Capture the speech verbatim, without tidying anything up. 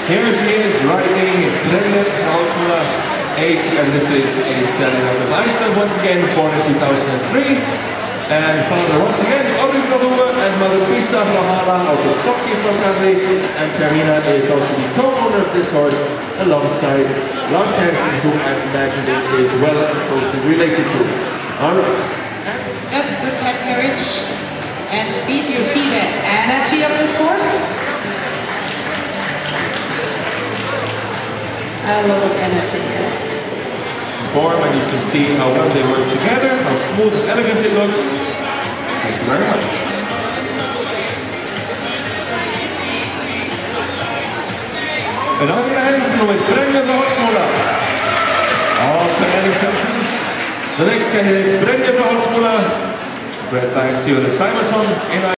Here she is riding Brenda Holzmüller eight, and this is a stallion out of Iceland, once again born in two thousand three. And father once again, Ori Brodua, and mother Bisa Vlahala out of Turkey from Kadri. And Karina is also the co-owner of this horse alongside Lars Hansen, who I imagine is well and closely related to. Alright. Just good head carriage and speed. You see the energy of this horse. A lot of energy. Form, and you can see how well they work together, how smooth and elegant it looks. Thank you very much. And on the Hansen with Brenda Holzmüller. Also adding sentence. The next candidate, Brenda Holzmüller, bred by Sione Simonson in